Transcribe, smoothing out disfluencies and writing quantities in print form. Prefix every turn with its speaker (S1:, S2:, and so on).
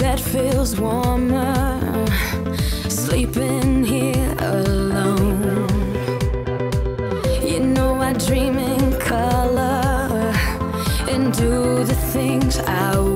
S1: bed feels warmer, sleeping here alone. You know I dream in color and do the things I